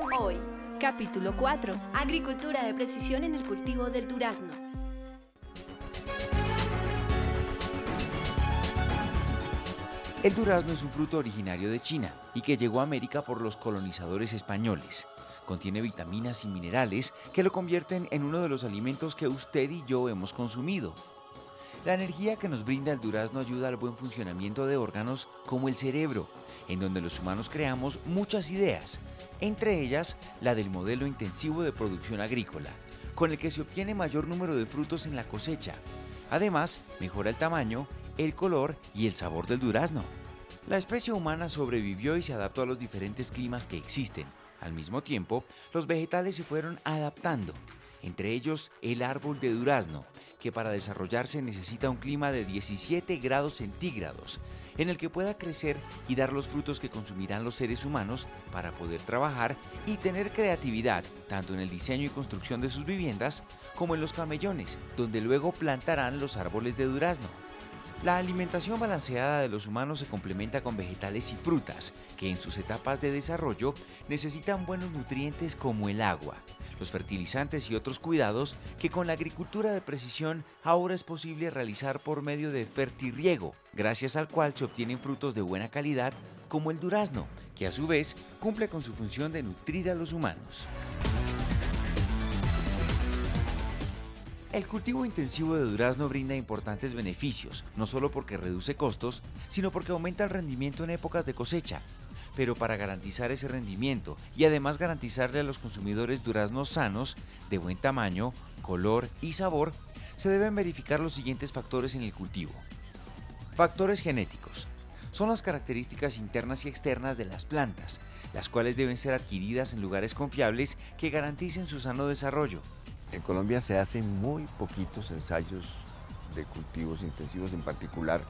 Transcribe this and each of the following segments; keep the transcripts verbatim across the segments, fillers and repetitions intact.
Hoy, Capítulo cuatro. agricultura de precisión en el cultivo del durazno. El durazno es un fruto originario de China y que llegó a América por los colonizadores españoles. Contiene vitaminas y minerales que lo convierten en uno de los alimentos que usted y yo hemos consumido. La energía que nos brinda el durazno ayuda al buen funcionamiento de órganos como el cerebro, en donde los humanos creamos muchas ideas, entre ellas la del modelo intensivo de producción agrícola, con el que se obtiene mayor número de frutos en la cosecha. Además, mejora el tamaño, el color y el sabor del durazno. La especie humana sobrevivió y se adaptó a los diferentes climas que existen. Al mismo tiempo, los vegetales se fueron adaptando, entre ellos el árbol de durazno, que para desarrollarse necesita un clima de diecisiete grados centígrados, en el que pueda crecer y dar los frutos que consumirán los seres humanos para poder trabajar y tener creatividad, tanto en el diseño y construcción de sus viviendas, como en los camellones, donde luego plantarán los árboles de durazno. La alimentación balanceada de los humanos se complementa con vegetales y frutas, que en sus etapas de desarrollo necesitan buenos nutrientes como el agua, los fertilizantes y otros cuidados que con la agricultura de precisión ahora es posible realizar por medio de fertirriego, gracias al cual se obtienen frutos de buena calidad como el durazno, que a su vez cumple con su función de nutrir a los humanos. El cultivo intensivo de durazno brinda importantes beneficios, no solo porque reduce costos, sino porque aumenta el rendimiento en épocas de cosecha. Pero para garantizar ese rendimiento y además garantizarle a los consumidores duraznos sanos, de buen tamaño, color y sabor, se deben verificar los siguientes factores en el cultivo. Factores genéticos. Son las características internas y externas de las plantas, las cuales deben ser adquiridas en lugares confiables que garanticen su sano desarrollo. En Colombia se hacen muy poquitos ensayos de cultivos intensivos, en particular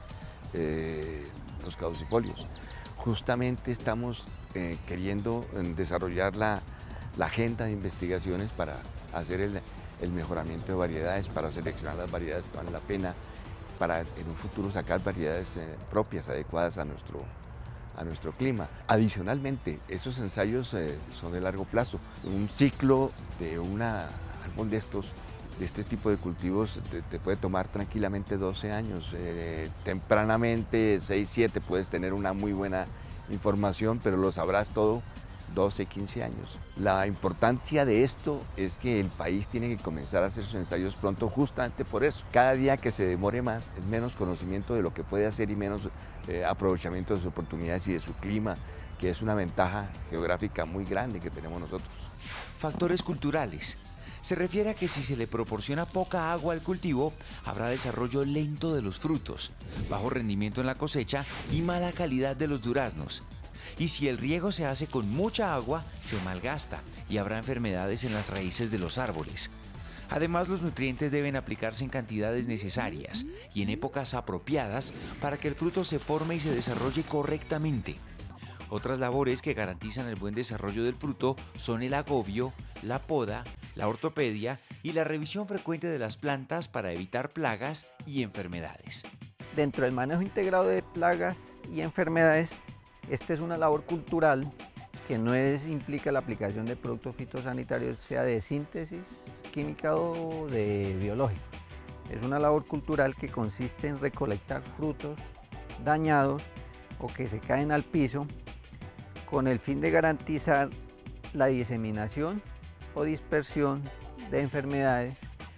eh, los caducifolios. Justamente estamos eh, queriendo desarrollar la, la agenda de investigaciones para hacer el, el mejoramiento de variedades, para seleccionar las variedades que valen la pena, para en un futuro sacar variedades eh, propias, adecuadas a nuestro, a nuestro clima. Adicionalmente, esos ensayos eh, son de largo plazo. Un ciclo de una árbol de estos, de este tipo de cultivos te, te puede tomar tranquilamente doce años, eh, tempranamente seis, siete puedes tener una muy buena información, pero lo sabrás todo doce, quince años. La importancia de esto es que el país tiene que comenzar a hacer sus ensayos pronto justamente por eso. Cada día que se demore más, es menos conocimiento de lo que puede hacer y menos eh, aprovechamiento de sus oportunidades y de su clima, que es una ventaja geográfica muy grande que tenemos nosotros. Factores culturales. Se refiere a que si se le proporciona poca agua al cultivo, habrá desarrollo lento de los frutos, bajo rendimiento en la cosecha y mala calidad de los duraznos. Y si el riego se hace con mucha agua, se malgasta y habrá enfermedades en las raíces de los árboles. Además, los nutrientes deben aplicarse en cantidades necesarias y en épocas apropiadas para que el fruto se forme y se desarrolle correctamente. Otras labores que garantizan el buen desarrollo del fruto son el agobio, la poda, la ortopedia y la revisión frecuente de las plantas para evitar plagas y enfermedades. Dentro del manejo integrado de plagas y enfermedades, esta es una labor cultural que no es, implica la aplicación de productos fitosanitarios, sea de síntesis química o de biológico. Es una labor cultural que consiste en recolectar frutos dañados o que se caen al piso con el fin de garantizar la diseminación o dispersión de enfermedades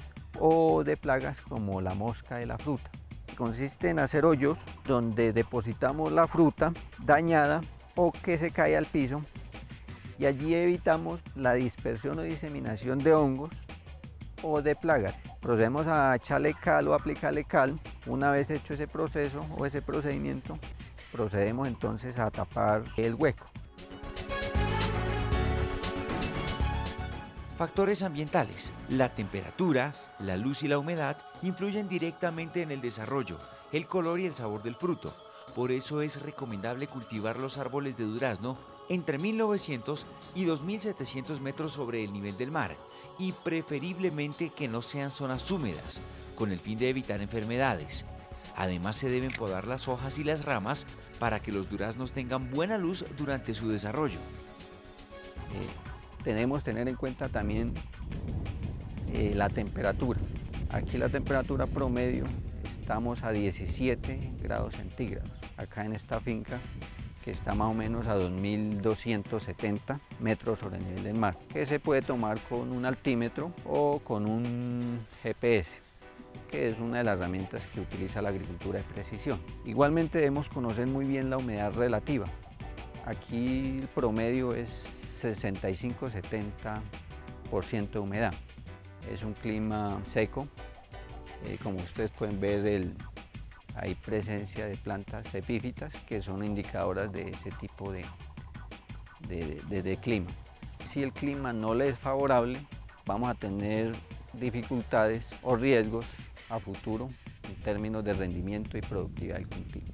o de plagas como la mosca de la fruta. Consiste en hacer hoyos donde depositamos la fruta dañada o que se cae al piso y allí evitamos la dispersión o diseminación de hongos o de plagas. Procedemos a echarle cal o aplicarle cal. Una vez hecho ese proceso o ese procedimiento, procedemos entonces a tapar el hueco. Factores ambientales. La temperatura, la luz y la humedad influyen directamente en el desarrollo, el color y el sabor del fruto. Por eso es recomendable cultivar los árboles de durazno entre mil novecientos y dos mil setecientos metros sobre el nivel del mar y preferiblemente que no sean zonas húmedas, con el fin de evitar enfermedades. Además, se deben podar las hojas y las ramas para que los duraznos tengan buena luz durante su desarrollo. Eh, Tenemos que tener en cuenta también eh, la temperatura. Aquí la temperatura promedio estamos a diecisiete grados centígrados. Acá en esta finca, que está más o menos a dos mil doscientos setenta metros sobre el nivel del mar, que se puede tomar con un altímetro o con un G P S, que es una de las herramientas que utiliza la agricultura de precisión. Igualmente debemos conocer muy bien la humedad relativa. Aquí el promedio es sesenta y cinco a setenta por ciento de humedad. Es un clima seco, eh, como ustedes pueden ver, el, hay presencia de plantas epífitas que son indicadoras de ese tipo de, de, de, de clima. Si el clima no le es favorable, vamos a tener dificultades o riesgos a futuro en términos de rendimiento y productividad del cultivo.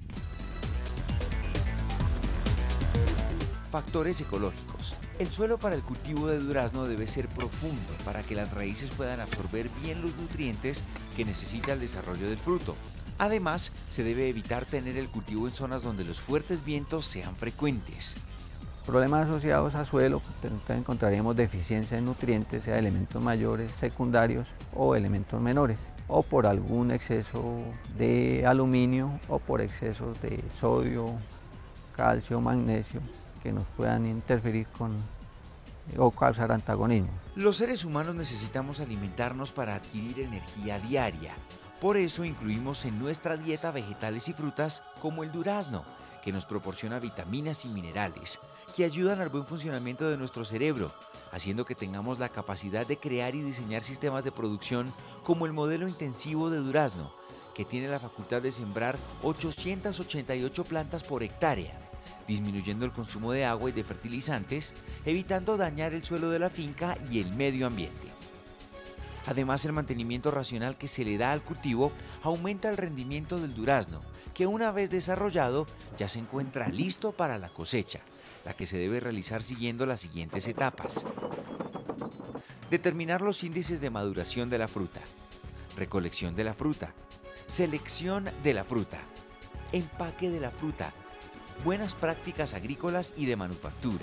Factores ecológicos. El suelo para el cultivo de durazno debe ser profundo para que las raíces puedan absorber bien los nutrientes que necesita el desarrollo del fruto. Además, se debe evitar tener el cultivo en zonas donde los fuertes vientos sean frecuentes. Problemas asociados a suelo, encontraríamos deficiencia de nutrientes, sea elementos mayores, secundarios o elementos menores, o por algún exceso de aluminio o por excesos de sodio, calcio, magnesio, que nos puedan interferir con o causar antagonismo. Los seres humanos necesitamos alimentarnos para adquirir energía diaria. Por eso incluimos en nuestra dieta vegetales y frutas como el durazno, que nos proporciona vitaminas y minerales que ayudan al buen funcionamiento de nuestro cerebro, haciendo que tengamos la capacidad de crear y diseñar sistemas de producción como el modelo intensivo de durazno, que tiene la facultad de sembrar ochocientas ochenta y ocho plantas por hectárea, disminuyendo el consumo de agua y de fertilizantes, evitando dañar el suelo de la finca y el medio ambiente. Además, el mantenimiento racional que se le da al cultivo aumenta el rendimiento del durazno, que una vez desarrollado ya se encuentra listo para la cosecha, la que se debe realizar siguiendo las siguientes etapas. Determinar los índices de maduración de la fruta, recolección de la fruta, selección de la fruta, empaque de la fruta, buenas prácticas agrícolas y de manufactura.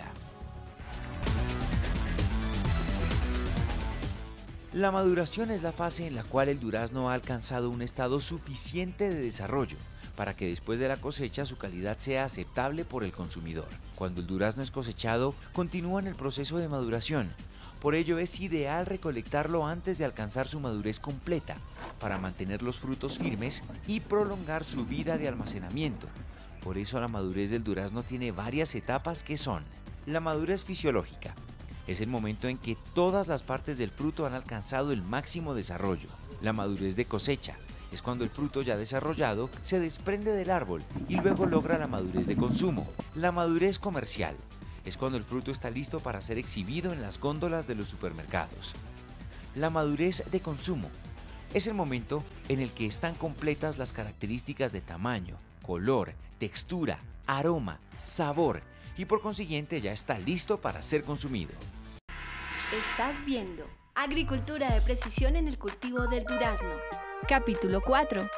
La maduración es la fase en la cual el durazno ha alcanzado un estado suficiente de desarrollo para que después de la cosecha su calidad sea aceptable por el consumidor. Cuando el durazno es cosechado, continúa en el proceso de maduración. Por ello es ideal recolectarlo antes de alcanzar su madurez completa para mantener los frutos firmes y prolongar su vida de almacenamiento. Por eso la madurez del durazno tiene varias etapas que son: la madurez fisiológica. Es el momento en que todas las partes del fruto han alcanzado el máximo desarrollo. La madurez de cosecha es cuando el fruto ya desarrollado se desprende del árbol y luego logra la madurez de consumo. La madurez comercial es cuando el fruto está listo para ser exhibido en las góndolas de los supermercados. La madurez de consumo es el momento en el que están completas las características de tamaño, color, textura, aroma, sabor y por consiguiente ya está listo para ser consumido. Estás viendo Agricultura de Precisión en el cultivo del durazno. Capítulo cuatro.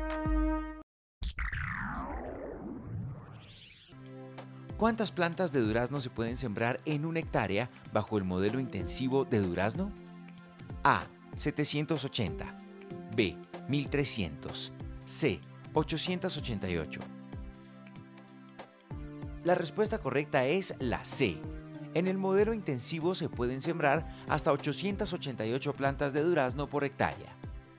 ¿Cuántas plantas de durazno se pueden sembrar en una hectárea bajo el modelo intensivo de durazno? A. setecientos ochenta. B. mil trescientos. C. ochocientos ochenta y ocho. La respuesta correcta es la C. En el modelo intensivo se pueden sembrar hasta ochocientas ochenta y ocho plantas de durazno por hectárea.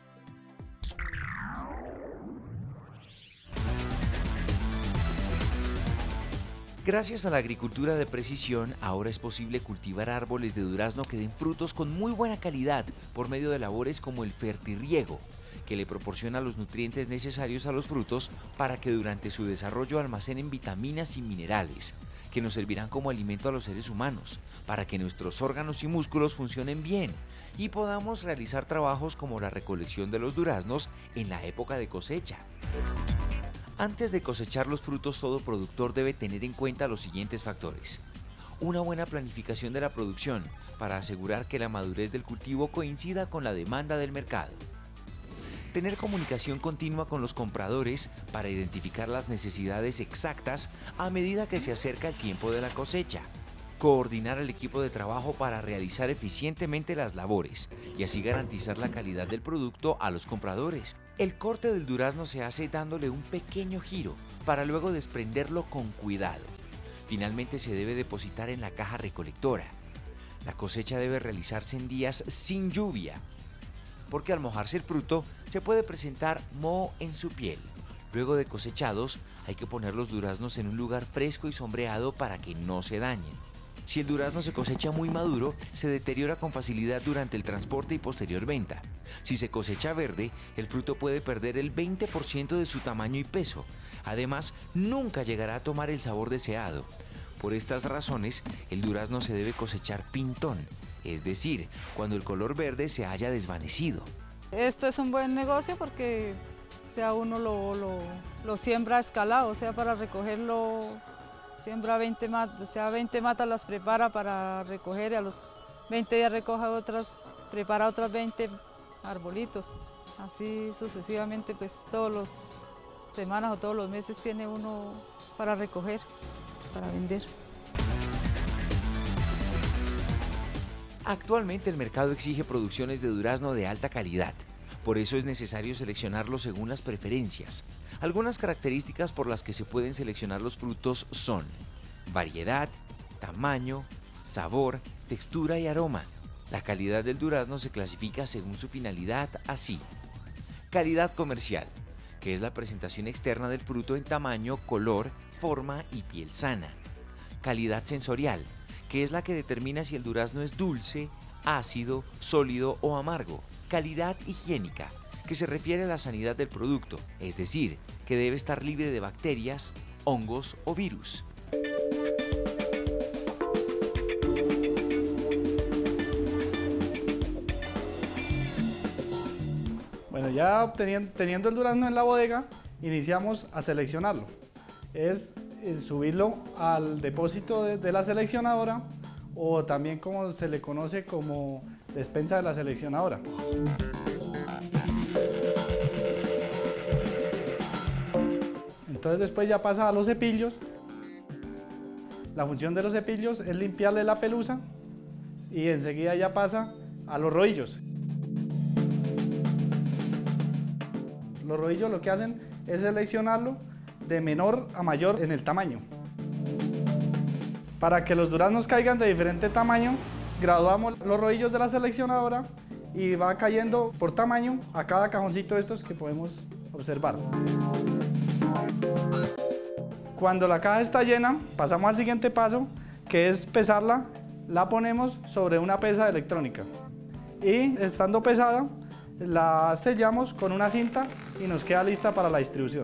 Gracias a la agricultura de precisión, ahora es posible cultivar árboles de durazno que den frutos con muy buena calidad por medio de labores como el fertirriego, que le proporciona los nutrientes necesarios a los frutos para que durante su desarrollo almacenen vitaminas y minerales, que nos servirán como alimento a los seres humanos, para que nuestros órganos y músculos funcionen bien y podamos realizar trabajos como la recolección de los duraznos en la época de cosecha. Antes de cosechar los frutos, todo productor debe tener en cuenta los siguientes factores. Una buena planificación de la producción para asegurar que la madurez del cultivo coincida con la demanda del mercado. Tener comunicación continua con los compradores para identificar las necesidades exactas a medida que se acerca el tiempo de la cosecha. coordinar al equipo de trabajo para realizar eficientemente las labores y así garantizar la calidad del producto a los compradores. El corte del durazno se hace dándole un pequeño giro para luego desprenderlo con cuidado. Finalmente se debe depositar en la caja recolectora. La cosecha debe realizarse en días sin lluvia, porque al mojarse el fruto se puede presentar moho en su piel. Luego de cosechados, hay que poner los duraznos en un lugar fresco y sombreado para que no se dañen. Si el durazno se cosecha muy maduro, se deteriora con facilidad durante el transporte y posterior venta. Si se cosecha verde, el fruto puede perder el veinte por ciento de su tamaño y peso. Además, nunca llegará a tomar el sabor deseado. Por estas razones, el durazno se debe cosechar pintón, es decir, cuando el color verde se haya desvanecido. Esto es un buen negocio porque o sea, uno lo, lo, lo siembra escalado, o sea, para recogerlo, siembra veinte matas, o sea, veinte matas las prepara para recoger y a los veinte días recoge otras, prepara otras veinte arbolitos. Así sucesivamente, pues todas las semanas o todos los meses tiene uno para recoger, para vender. Actualmente el mercado exige producciones de durazno de alta calidad. Por eso es necesario seleccionarlo según las preferencias. Algunas características por las que se pueden seleccionar los frutos son variedad, tamaño, sabor, textura y aroma. La calidad del durazno se clasifica según su finalidad así. Calidad comercial, que es la presentación externa del fruto en tamaño, color, forma y piel sana. Calidad sensorial, que es la que determina si el durazno es dulce, ácido, sólido o amargo. Calidad higiénica, que se refiere a la sanidad del producto, es decir, que debe estar libre de bacterias, hongos o virus. Bueno, ya obteniendo, teniendo el durazno en la bodega, iniciamos a seleccionarlo. Es, es subirlo al depósito de, de la seleccionadora, o también como se le conoce como despensa de la seleccionadora. Entonces después ya pasa a los cepillos. La función de los cepillos es limpiarle la pelusa y enseguida ya pasa a los rodillos. Los rodillos lo que hacen es seleccionarlo de menor a mayor en el tamaño. Para que los duraznos caigan de diferente tamaño, graduamos los rodillos de la seleccionadora y va cayendo por tamaño a cada cajoncito de estos que podemos observar. Cuando la caja está llena, pasamos al siguiente paso, que es pesarla. La ponemos sobre una pesa electrónica y estando pesada, la sellamos con una cinta y nos queda lista para la distribución.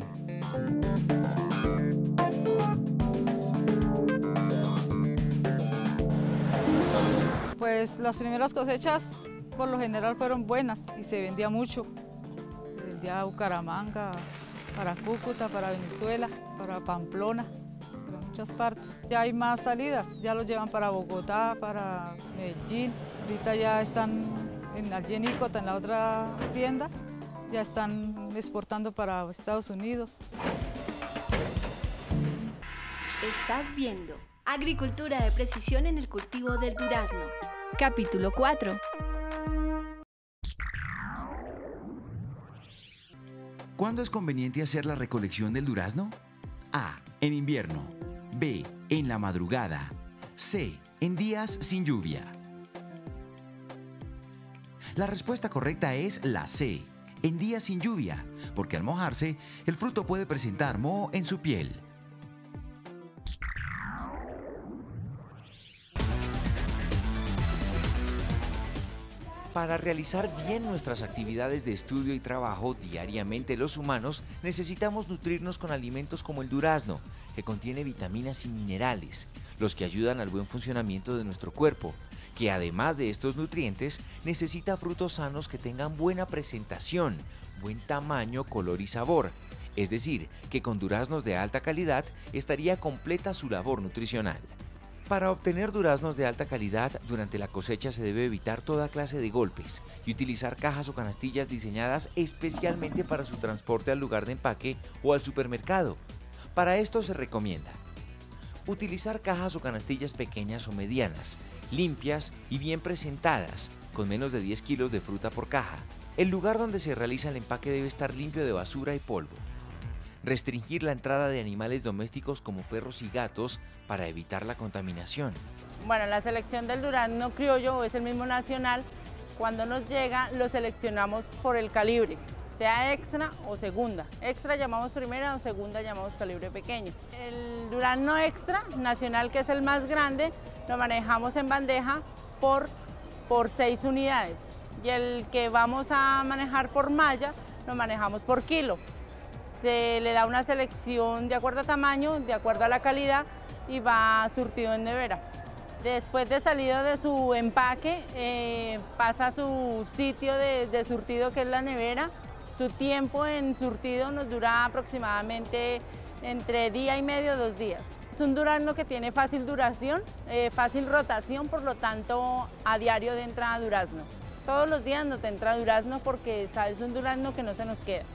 Pues las primeras cosechas por lo general fueron buenas y se vendía mucho. Se vendía a Bucaramanga, para Cúcuta, para Venezuela, para Pamplona, para muchas partes. Ya hay más salidas, ya los llevan para Bogotá, para Medellín. Ahorita ya están en allí en Icota, en la otra hacienda, ya están exportando para Estados Unidos. Estás viendo Agricultura de Precisión en el cultivo del durazno. Capítulo cuatro. ¿Cuándo es conveniente hacer la recolección del durazno? A. En invierno. B. En la madrugada. C. En días sin lluvia. La respuesta correcta es la C. En días sin lluvia, porque al mojarse, el fruto puede presentar moho en su piel. Para realizar bien nuestras actividades de estudio y trabajo diariamente los humanos necesitamos nutrirnos con alimentos como el durazno, que contiene vitaminas y minerales, los que ayudan al buen funcionamiento de nuestro cuerpo, que además de estos nutrientes necesita frutos sanos que tengan buena presentación, buen tamaño, color y sabor. Es decir, que con duraznos de alta calidad estaría completa su labor nutricional. Para obtener duraznos de alta calidad, durante la cosecha se debe evitar toda clase de golpes y utilizar cajas o canastillas diseñadas especialmente para su transporte al lugar de empaque o al supermercado. Para esto se recomienda Utilizar cajas o canastillas pequeñas o medianas, limpias y bien presentadas, con menos de diez kilos de fruta por caja. El lugar donde se realiza el empaque debe estar limpio de basura y polvo. Restringir la entrada de animales domésticos como perros y gatos para evitar la contaminación. Bueno, la selección del durazno criollo o es el mismo nacional. Cuando nos llega lo seleccionamos por el calibre, sea extra o segunda. Extra llamamos primera o segunda llamamos calibre pequeño. El durazno extra nacional, que es el más grande, lo manejamos en bandeja por, por seis unidades. Y el que vamos a manejar por malla, lo manejamos por kilo. Se le da una selección de acuerdo a tamaño, de acuerdo a la calidad y va surtido en nevera. Después de salido de su empaque, eh, pasa a su sitio de, de surtido, que es la nevera. Su tiempo en surtido nos dura aproximadamente entre día y medio, dos días. Es un durazno que tiene fácil duración, eh, fácil rotación, por lo tanto a diario entra durazno. Todos los días nos entra durazno porque es un durazno que no se nos queda.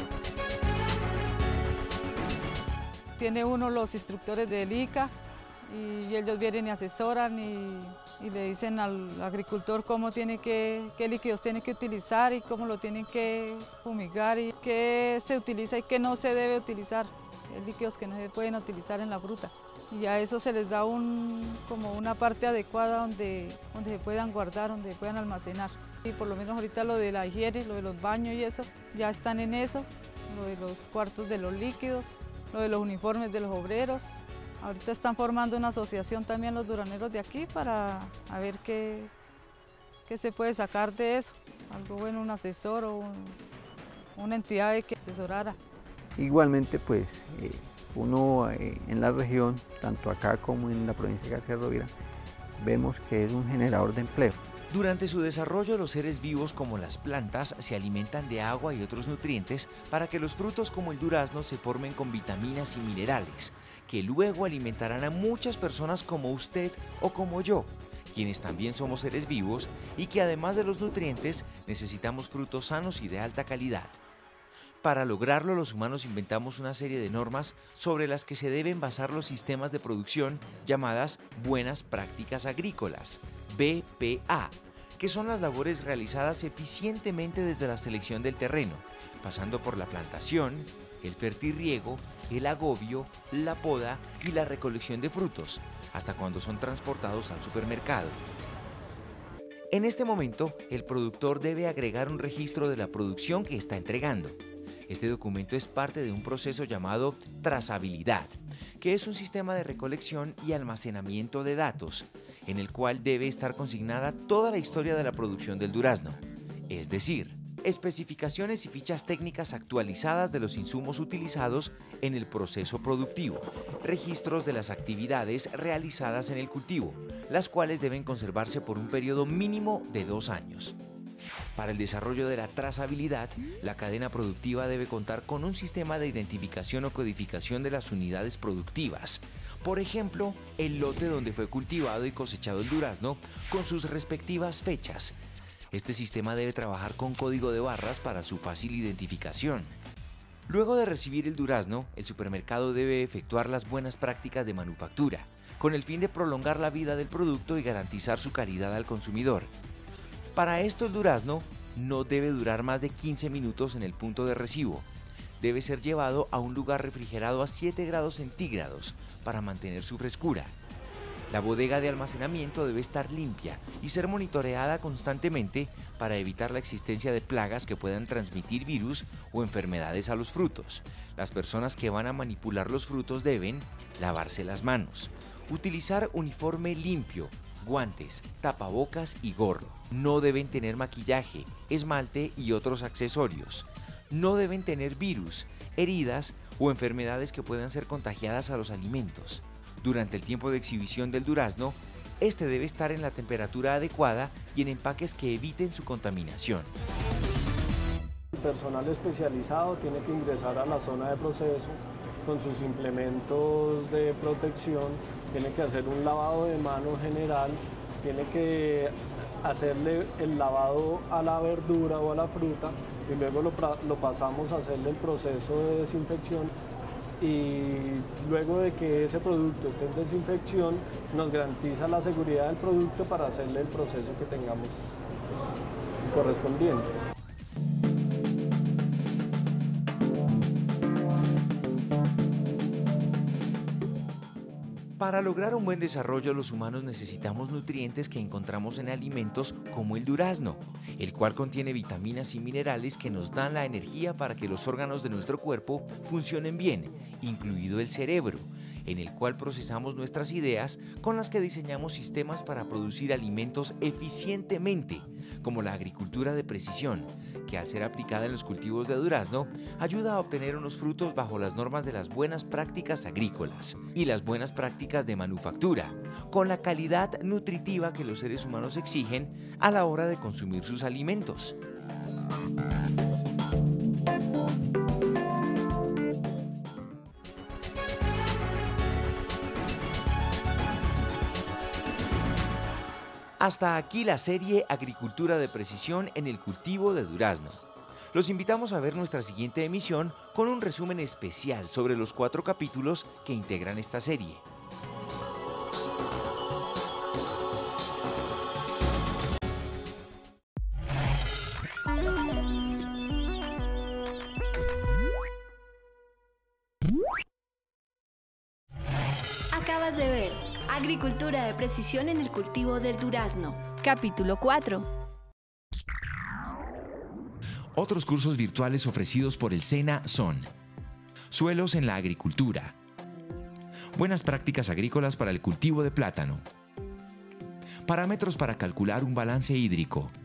Tiene uno los instructores del I C A y ellos vienen y asesoran y, y le dicen al agricultor cómo tiene que, qué líquidos tiene que utilizar y cómo lo tienen que fumigar y qué se utiliza y qué no se debe utilizar, líquidos que no se pueden utilizar en la fruta. Y a eso se les da un, como una parte adecuada donde, donde se puedan guardar, donde se puedan almacenar. Y por lo menos ahorita lo de la higiene, lo de los baños y eso, ya están en eso, lo de los cuartos de los líquidos, lo de los uniformes de los obreros. Ahorita están formando una asociación también los durazneros de aquí para a ver qué, qué se puede sacar de eso. Algo bueno, un asesor o un, una entidad que asesorara. Igualmente, pues eh, uno eh, en la región, tanto acá como en la provincia de García Rovira, vemos que es un generador de empleo. Durante su desarrollo, los seres vivos como las plantas se alimentan de agua y otros nutrientes para que los frutos como el durazno se formen con vitaminas y minerales, que luego alimentarán a muchas personas como usted o como yo, quienes también somos seres vivos y que además de los nutrientes necesitamos frutos sanos y de alta calidad. Para lograrlo, los humanos inventamos una serie de normas sobre las que se deben basar los sistemas de producción llamadas Buenas Prácticas Agrícolas, B P A, que son las labores realizadas eficientemente desde la selección del terreno, pasando por la plantación, el fertirriego, el agobio, la poda y la recolección de frutos, hasta cuando son transportados al supermercado. En este momento, el productor debe agregar un registro de la producción que está entregando. Este documento es parte de un proceso llamado trazabilidad, que es un sistema de recolección y almacenamiento de datos, en el cual debe estar consignada toda la historia de la producción del durazno, es decir, especificaciones y fichas técnicas actualizadas de los insumos utilizados en el proceso productivo, registros de las actividades realizadas en el cultivo, las cuales deben conservarse por un periodo mínimo de dos años. Para el desarrollo de la trazabilidad, la cadena productiva debe contar con un sistema de identificación o codificación de las unidades productivas. Por ejemplo, el lote donde fue cultivado y cosechado el durazno con sus respectivas fechas. Este sistema debe trabajar con código de barras para su fácil identificación. Luego de recibir el durazno, el supermercado debe efectuar las buenas prácticas de manufactura, con el fin de prolongar la vida del producto y garantizar su calidad al consumidor. Para esto, el durazno no debe durar más de quince minutos en el punto de recibo. Debe ser llevado a un lugar refrigerado a siete grados centígrados para mantener su frescura. La bodega de almacenamiento debe estar limpia y ser monitoreada constantemente para evitar la existencia de plagas que puedan transmitir virus o enfermedades a los frutos. Las personas que van a manipular los frutos deben lavarse las manos, utilizar uniforme limpio, guantes, tapabocas y gorro. No deben tener maquillaje, esmalte y otros accesorios. No deben tener virus, heridas o enfermedades que puedan ser contagiadas a los alimentos. Durante el tiempo de exhibición del durazno, este debe estar en la temperatura adecuada y en empaques que eviten su contaminación. El personal especializado tiene que ingresar a la zona de proceso con sus implementos de protección, tiene que hacer un lavado de mano general, tiene que hacerle el lavado a la verdura o a la fruta y luego lo, lo pasamos a hacerle el proceso de desinfección y luego de que ese producto esté en desinfección nos garantiza la seguridad del producto para hacerle el proceso que tengamos correspondiente. Para lograr un buen desarrollo, los humanos necesitamos nutrientes que encontramos en alimentos como el durazno, el cual contiene vitaminas y minerales que nos dan la energía para que los órganos de nuestro cuerpo funcionen bien, incluido el cerebro, en el cual procesamos nuestras ideas con las que diseñamos sistemas para producir alimentos eficientemente, como la agricultura de precisión, que al ser aplicada en los cultivos de durazno, ayuda a obtener unos frutos bajo las normas de las buenas prácticas agrícolas y las buenas prácticas de manufactura, con la calidad nutritiva que los seres humanos exigen a la hora de consumir sus alimentos. Hasta aquí la serie Agricultura de Precisión en el cultivo de durazno. Los invitamos a ver nuestra siguiente emisión con un resumen especial sobre los cuatro capítulos que integran esta serie. Acabas de ver Agricultura de Precisión en el cultivo del durazno. Capítulo cuatro. Otros cursos virtuales ofrecidos por el SENA son: Suelos en la agricultura, Buenas prácticas agrícolas para el cultivo de plátano, Parámetros para calcular un balance hídrico,